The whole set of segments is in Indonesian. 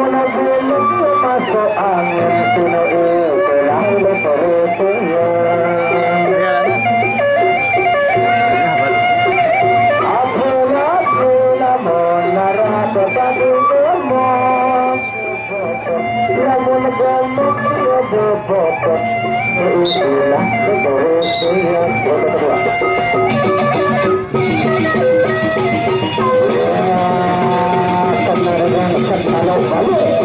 masuk angin sini telah lepernya. Aku namun narah tetapi gemuk. Namun gemuk dia bebot. Itulah lepernya. Kalau balik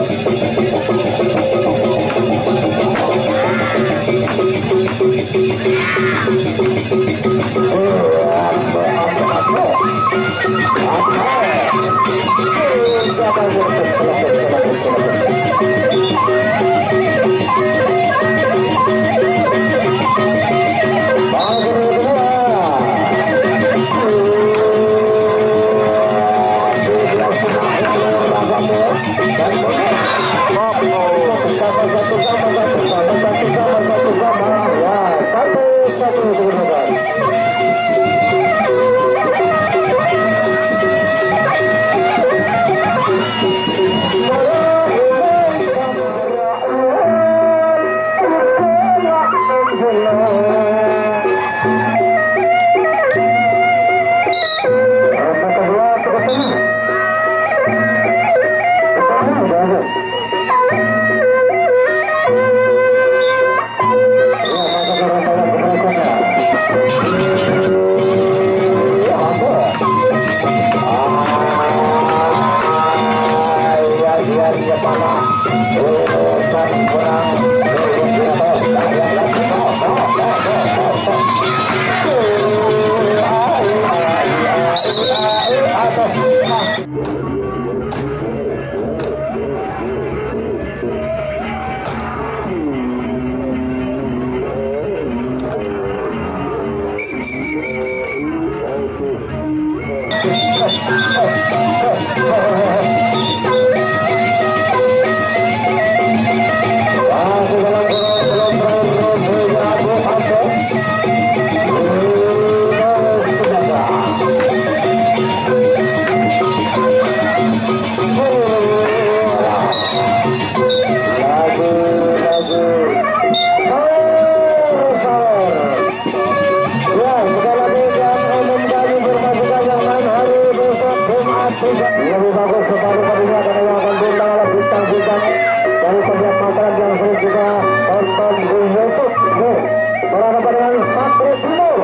lebih bagus kepada kalinya karena yang akan diundang oleh bintang-bintang dari setiap masyarakat yang sering juga tonton di YouTube berhadapan dengan Satria Timur,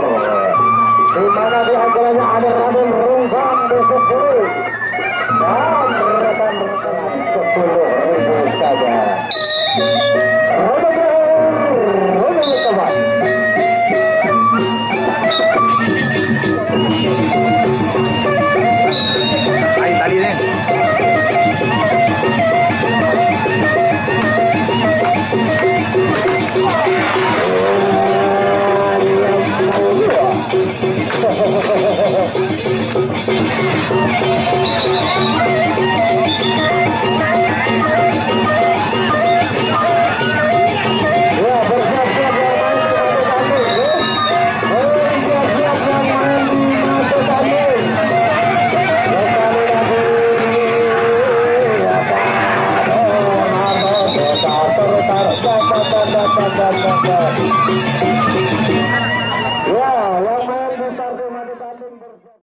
di mana di antaranya ada Raden Rungkang besok pulih dan rekan-rekan 10.000 saja.